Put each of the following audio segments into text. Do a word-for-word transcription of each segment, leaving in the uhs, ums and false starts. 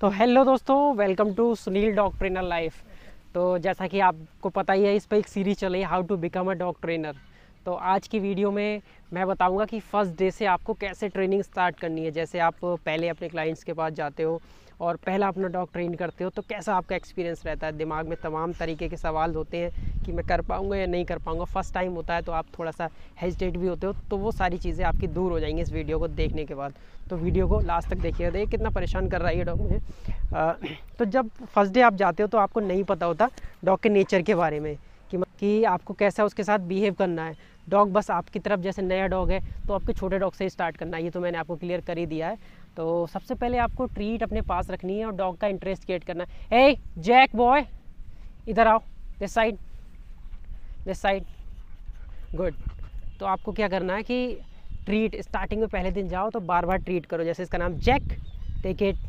तो हेलो दोस्तों, welcome to Sunil dog trainer life. तो जैसा कि आपको पता ही है, इस पर एक सीरीज चल रही है how to become a dog trainer. तो आज की वीडियो में मैं बताऊंगा कि फ़र्स्ट डे से आपको कैसे ट्रेनिंग स्टार्ट करनी है। जैसे आप पहले अपने क्लाइंट्स के पास जाते हो और पहला अपना डॉग ट्रेन करते हो तो कैसा आपका एक्सपीरियंस रहता है। दिमाग में तमाम तरीके के सवाल होते हैं कि मैं कर पाऊँगा या नहीं कर पाऊँगा। फ़र्स्ट टाइम होता है तो आप थोड़ा सा हेजिटेट भी होते हो, तो वो सारी चीज़ें आपकी दूर हो जाएंगी इस वीडियो को देखने के बाद। तो वीडियो को लास्ट तक देखिएगा। देखिए कितना परेशान कर रहा है ये डॉग मुझे। आ, तो जब फर्स्ट डे आप जाते हो तो आपको नहीं पता होता डॉग के नेचर के बारे में कि कि आपको कैसा उसके साथ बिहेव करना है। डॉग बस आपकी तरफ, जैसे नया डॉग है तो आपके छोटे डॉग से ही स्टार्ट करना है। ये तो मैंने आपको क्लियर कर ही दिया है। तो सबसे पहले आपको ट्रीट अपने पास रखनी है और डॉग का इंटरेस्ट क्रिएट करना है। ए जैक बॉय, इधर आओ, this side, this side, good. तो आपको क्या करना है कि ट्रीट स्टार्टिंग में पहले दिन जाओ तो बार बार ट्रीट करो। जैसे इसका नाम Jack, take it,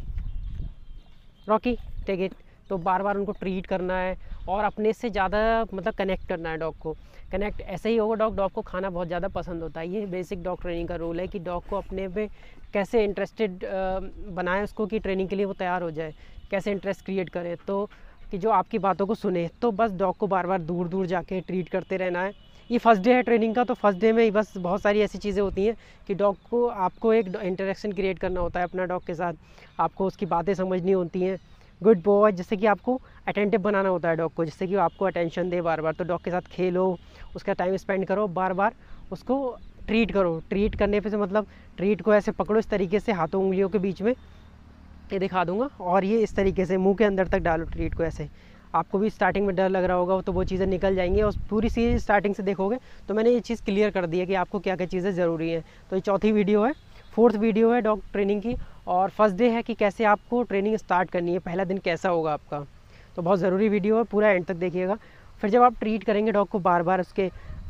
Rocky, take it. तो बार बार उनको ट्रीट करना है और अपने से ज़्यादा मतलब कनेक्ट करना है डॉग को। कनेक्ट ऐसे ही होगा, डॉग डॉग को खाना बहुत ज़्यादा पसंद होता है। ये बेसिक डॉग ट्रेनिंग का रूल है कि डॉग को अपने पे कैसे इंटरेस्टेड बनाए उसको, कि ट्रेनिंग के लिए वो तैयार हो जाए, कैसे इंटरेस्ट क्रिएट करें, तो कि जो आपकी बातों को सुने। तो बस डॉग को बार बार दूर दूर जाके ट्रीट करते रहना है। ये फर्स्ट डे है ट्रेनिंग का, तो फर्स्ट डे में ही बस बहुत सारी ऐसी चीज़ें होती हैं कि डॉग को आपको एक इंटरेक्शन क्रिएट करना होता है अपना डॉग के साथ। आपको उसकी बातें समझनी होती हैं। गुड बॉय, जैसे कि आपको अटेंटिव बनाना होता है डॉग को, जिससे कि वो आपको अटेंशन दे बार बार। तो डॉग के साथ खेलो, उसका टाइम स्पेंड करो, बार बार उसको ट्रीट करो। ट्रीट करने पे से मतलब ट्रीट को ऐसे पकड़ो इस तरीके से हाथों उंगलियों के बीच में, ये दिखा दूंगा, और ये इस तरीके से मुंह के अंदर तक डालो ट्रीट को ऐसे। आपको भी स्टार्टिंग में डर लग रहा होगा, तो वो चीज़ें निकल जाएंगी और पूरी चीज़ स्टार्टिंग से देखोगे तो मैंने ये चीज़ क्लियर कर दी है कि आपको क्या क्या चीज़ें ज़रूरी हैं। तो ये चौथी वीडियो है, फोर्थ वीडियो है डॉग ट्रेनिंग की, और फर्स्ट डे है कि कैसे आपको ट्रेनिंग स्टार्ट करनी है, पहला दिन कैसा होगा आपका। तो बहुत ज़रूरी वीडियो है, पूरा एंड तक देखिएगा। फिर जब आप ट्रीट करेंगे डॉग को बार बार उसके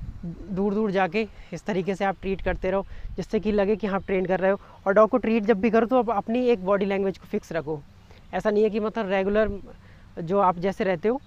दूर दूर जाके इस तरीके से आप ट्रीट करते रहो, जिससे कि लगे कि हाँ आप ट्रेन कर रहे हो। और डॉग को ट्रीट जब भी करो तो आप अपनी एक बॉडी लैंग्वेज को फिक्स रखो। ऐसा नहीं है कि मतलब रेगुलर जो आप जैसे रहते हो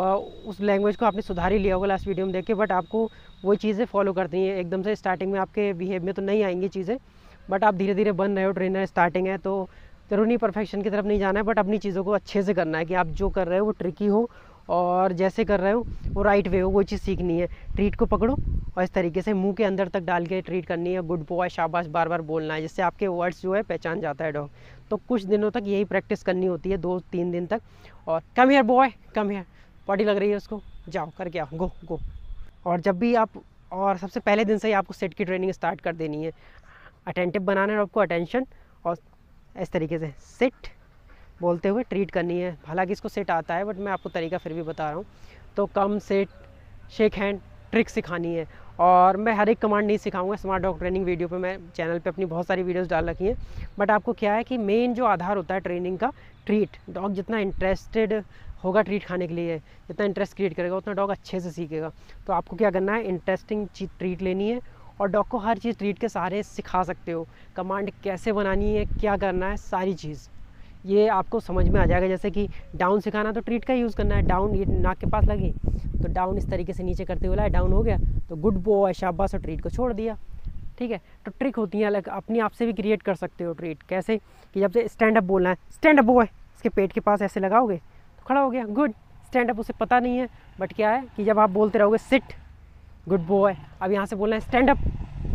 उस लैंग्वेज को आपने सुधार ही लिया होगा लास्ट वीडियो में देख के, बट आपको वही चीज़ें फॉलो करनी है। एकदम से स्टार्टिंग में आपके बिहेव में तो नहीं आएंगी चीज़ें, बट आप धीरे धीरे बन रहे हो ट्रेनर, स्टार्टिंग है तो ज़रूर नहीं परफेक्शन की तरफ नहीं जाना है, बट अपनी चीज़ों को अच्छे से करना है कि आप जो कर रहे हो वो ट्रिकी हो और जैसे कर रहे हो वो राइट वे हो, वो चीज़ सीखनी है। ट्रीट को पकड़ो और इस तरीके से मुंह के अंदर तक डाल के ट्रीट करनी है। गुड बॉय, शाबाश बार बार बोलना है, जिससे आपके वर्ड्स जो है पहचान जाता है डॉग। तो कुछ दिनों तक यही प्रैक्टिस करनी होती है, दो तीन दिन तक। और come here boy, come here, body लग रही है उसको, जाओ करके आओ, गो गो। और जब भी आप, और सबसे पहले दिन से ही आपको सेट की ट्रेनिंग स्टार्ट कर देनी है। अटेंटिव बनाना है आपको, अटेंशन, और इस तरीके से सिट बोलते हुए ट्रीट करनी है। हालांकि इसको सेट आता है, बट मैं आपको तरीका फिर भी बता रहा हूँ। तो come, sit, shake hand, trick सिखानी है। और मैं हर एक कमांड नहीं सिखाऊंगा। स्मार्ट डॉग ट्रेनिंग वीडियो पे मैं चैनल पे अपनी बहुत सारी वीडियोस डाल रखी हैं, बट आपको क्या है कि मेन जो आधार होता है ट्रेनिंग का, ट्रीट। डॉग जितना इंटरेस्टेड होगा ट्रीट खाने के लिए, जितना इंटरेस्ट क्रिएट करेगा उतना डॉग अच्छे से सीखेगा। तो आपको क्या करना है, इंटरेस्टिंग चीज ट्रीट लेनी है और डॉग को हर चीज़ ट्रीट के सहारे सिखा सकते हो। कमांड कैसे बनानी है, क्या करना है, सारी चीज़ ये आपको समझ में आ जाएगा। जैसे कि डाउन सिखाना तो ट्रीट का यूज़ करना है। डाउन, ये नाक के पास लगी तो डाउन इस तरीके से नीचे करते हुए लाए, डाउन हो गया तो गुड बॉय, शाबाश, और ट्रीट को छोड़ दिया। ठीक है। तो ट्रिक होती है अलग, अपनी आप से भी क्रिएट कर सकते हो ट्रीट। कैसे कि जब से स्टैंड अप बोलना है, स्टैंड अप बॉय, इसके पेट के पास ऐसे लगाओगे तो खड़ा हो गया, गुड। स्टैंड अप उसे पता नहीं है, बट क्या है कि जब आप बोलते रहोगे सिट, गुड बॉय, अब यहाँ से बोलना है स्टैंड अप।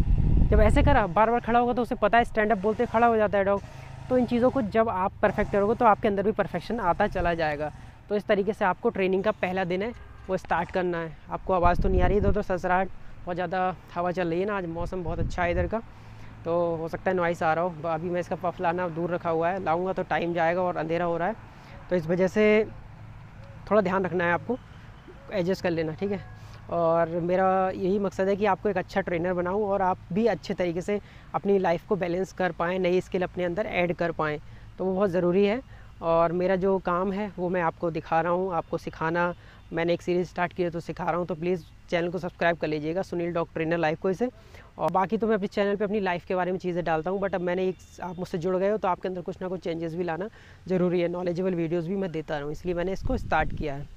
जब ऐसे करा बार बार खड़ा होगा तो उसे पता है स्टैंड अप बोलते खड़ा हो जाता है डॉग। तो इन चीज़ों को जब आप परफेक्ट करोगे तो आपके अंदर भी परफेक्शन आता चला जाएगा। तो इस तरीके से आपको ट्रेनिंग का पहला दिन है वो स्टार्ट करना है। आपको आवाज़ तो नहीं आ रही है, दो तो ससराहट, बहुत ज़्यादा हवा चल रही है ना, आज मौसम बहुत अच्छा है इधर का, तो हो सकता है नॉइस आ रहा हो। अभी मैं इसका पफ लाना दूर रखा हुआ है, लाऊंगा तो टाइम जाएगा और अंधेरा हो रहा है, तो इस वजह से थोड़ा ध्यान रखना है, आपको एडजस्ट कर लेना, ठीक है। और मेरा यही मकसद है कि आपको एक अच्छा ट्रेनर बनाऊं और आप भी अच्छे तरीके से अपनी लाइफ को बैलेंस कर पाएँ, नई स्किल अपने अंदर ऐड कर पाएँ, तो वो बहुत ज़रूरी है। और मेरा जो काम है वो मैं आपको दिखा रहा हूँ, आपको सिखाना। मैंने एक सीरीज़ स्टार्ट की है तो सिखा रहा हूँ, तो प्लीज़ चैनल को सब्सक्राइब कर लीजिएगा, सुनील डॉग ट्रेनर लाइफ को इसे। और बाकी तो मैं अपने चैनल पे अपनी लाइफ के बारे में चीज़ें डालता हूँ, बट अब मैंने एक, आप मुझसे जुड़ गए हो तो आपके अंदर कुछ ना कुछ चेंजेस भी लाना ज़रूरी है। नॉलेजेबल वीडियोज़ भी मैं देता रहूँ, इसलिए मैंने इसको स्टार्ट किया है।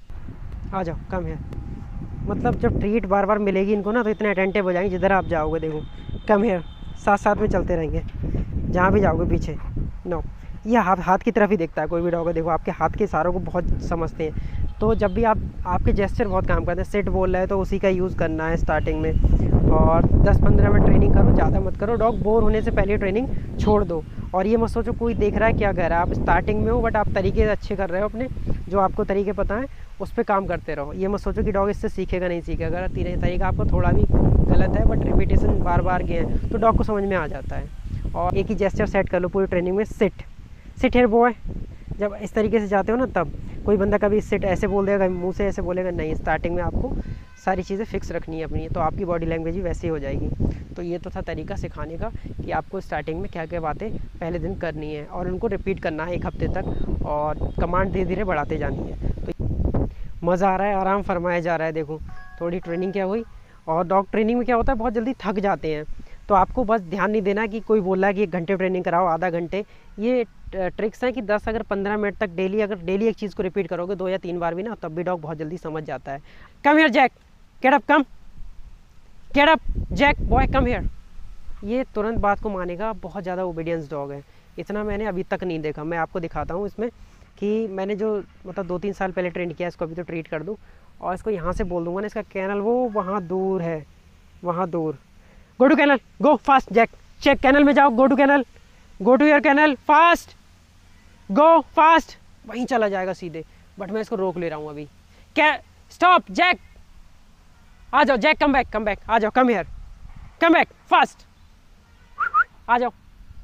आ जाओ, कम है, मतलब जब ट्रीट बार बार मिलेगी इनको ना तो इतने अटेंटिव हो जाएंगे, जिधर आप जाओगे देखो, कम है, साथ साथ में चलते रहेंगे जहाँ भी जाओगे पीछे। नो, ये हाथ हाथ की तरफ ही देखता है कोई भी डॉग है, देखो आपके हाथ के इशारों को बहुत समझते हैं। तो जब भी आप आपके जेस्चर बहुत काम करते हैं, सिट बोल रहा है तो उसी का यूज़ करना है स्टार्टिंग में, और दस पंद्रह मिनट ट्रेनिंग करो, ज़्यादा मत करो। डॉग बोर होने से पहले ट्रेनिंग छोड़ दो, और ये मत सोचो कोई देख रहा है क्या कर रहा है, आप स्टार्टिंग में हो बट आप तरीके अच्छे कर रहे हो अपने, जो आपको तरीके पता है उस पर काम करते रहो। ये मत सोचो कि डॉग इससे सीखेगा नहीं सीखेगा, अगर तीन तरीका आपको थोड़ा भी गलत है बट रिपीटेशन बार बार गए हैं तो डॉग को समझ में आ जाता है। और एक ही जेस्चर सेट कर लो पूरी ट्रेनिंग में, सिट सिट हियर बॉय। जब इस तरीके से जाते हो ना, तब कोई बंदा कभी सिट ऐसे बोल देगा, मुंह से ऐसे बोलेगा नहीं, स्टार्टिंग में आपको सारी चीज़ें फिक्स रखनी है अपनी, तो आपकी बॉडी लैंग्वेज भी वैसे ही हो जाएगी। तो ये तो था तरीका सिखाने का कि आपको स्टार्टिंग में क्या क्या बातें पहले दिन करनी है और उनको रिपीट करना है एक हफ्ते तक, और कमांड धीरे धीरे बढ़ाते जानी है। तो मज़ा आ रहा है, आराम फरमाया जा रहा है। देखो थोड़ी ट्रेनिंग क्या हुई, और डॉग ट्रेनिंग में क्या होता है बहुत जल्दी थक जाते हैं, तो आपको बस ध्यान नहीं देना कि कोई बोल रहा है कि एक घंटे ट्रेनिंग कराओ, आधा घंटे। ये ट्रिक्स हैं कि दस अगर पंद्रह मिनट तक डेली, अगर डेली एक चीज़ को रिपीट करोगे दो या तीन बार भी ना, तब भी डॉग बहुत जल्दी समझ जाता है। Come here Jack, get up, come get up Jack boy, come here. ये तुरंत बात को मानेगा, बहुत ज़्यादा ओबीडियंस डॉग है। इतना मैंने अभी तक नहीं देखा। मैं आपको दिखाता हूँ इसमें कि मैंने जो मतलब दो तीन साल पहले ट्रेन किया, इसको अभी तो ट्रीट कर दूँ, और इसको यहाँ से बोल दूँगा ना, इसका कैनल वो वहाँ दूर है, वहाँ दूर। Go to kennel, go fast Jack, check kennel में जाओ, go to kennel, go to your kennel, fast go fast, वहीं चला जाएगा सीधे, बट मैं इसको रोक ले रहा हूँ अभी। क्या, स्टॉप जैक, आ जाओ Jack, come back, come back, आ जाओ, come here, come back fast, आ जाओ।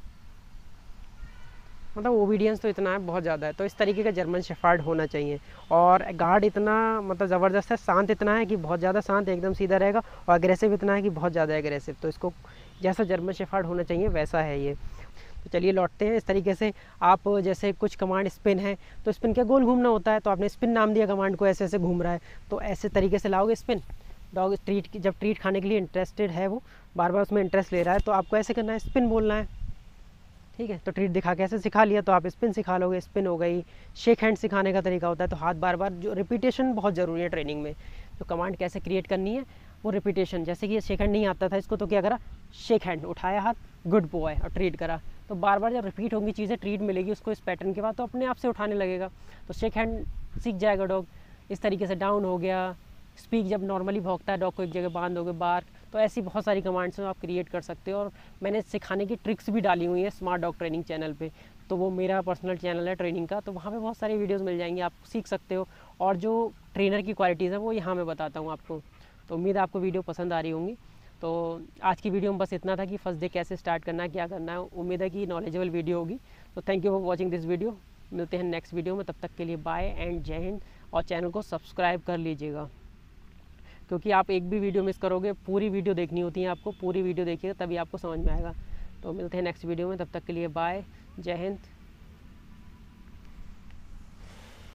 मतलब ओबीडियंस तो इतना है, बहुत ज़्यादा है। तो इस तरीके का जर्मन शेफर्ड होना चाहिए। और गार्ड इतना मतलब ज़बरदस्त है, शांत इतना है कि बहुत ज़्यादा शांत, एकदम सीधा रहेगा, और अग्रेसिव इतना है कि बहुत ज़्यादा एग्रेसिव। तो इसको जैसा जर्मन शेफर्ड होना चाहिए वैसा है ये। तो चलिए लौटते हैं। इस तरीके से आप जैसे कुछ कमांड स्पिन है, तो स्पिन क्या गोल घूमना होता है, तो आपने स्पिन नाम दिया कमांड को, ऐसे ऐसे घूम रहा है, तो ऐसे तरीके से लाओगे स्पिन। डॉग ट्रीट जब ट्रीट खाने के लिए इंटरेस्टेड है, वो बार बार उसमें इंटरेस्ट ले रहा है, तो आपको ऐसे करना है, स्पिन बोलना है, ठीक है। तो ट्रीट दिखा के ऐसे सिखा लिया, तो आप स्पिन सिखा लोगे, स्पिन हो गई। शेक हैंड सिखाने का तरीका होता है, तो हाथ बार बार, जो रिपीटेशन बहुत ज़रूरी है ट्रेनिंग में। तो कमांड कैसे क्रिएट करनी है वो रिपीटेशन, जैसे कि ये शेक हैंड नहीं आता था इसको, तो क्या करा, शेक हैंड, उठाया हाथ, गुड बॉय, और ट्रीट करा। तो बार बार जब रिपीट होंगी चीज़ें, ट्रीट मिलेगी उसको इस पैटर्न के बाद, तो अपने आप से उठाने लगेगा, तो शेक हैंड सीख जाएगा डॉग। इस तरीके से डाउन हो गया, स्पीक जब नॉर्मली भौंकता है, डॉग को एक जगह बांध दोगे, बार। तो ऐसी बहुत सारी कमांड्स हैं आप क्रिएट कर सकते हो, और मैंने सिखाने की ट्रिक्स भी डाली हुई हैं स्मार्ट डॉग ट्रेनिंग चैनल पे। तो वो मेरा पर्सनल चैनल है ट्रेनिंग का, तो वहाँ पे बहुत सारी वीडियोस मिल जाएंगी, आप सीख सकते हो। और जो ट्रेनर की क्वालिटीज़ है वो यहाँ मैं बताता हूँ आपको। तो उम्मीद है आपको वीडियो पसंद आ रही होंगी। तो आज की वीडियो में बस इतना था कि फर्स्ट डे कैसे स्टार्ट करना है, क्या करना है। उम्मीद है कि नॉलेजेबल वीडियो होगी। तो thank you for watching this video. मिलते हैं नेक्स्ट वीडियो में, तब तक के लिए बाय एंड जय हिंद। और चैनल को सब्सक्राइब कर लीजिएगा, क्योंकि आप एक भी वीडियो मिस करोगे, पूरी वीडियो देखनी होती है आपको, पूरी वीडियो देखिएगा तभी आपको समझ में आएगा। तो मिलते हैं नेक्स्ट वीडियो में, तब तक के लिए बाय, जय हिंद।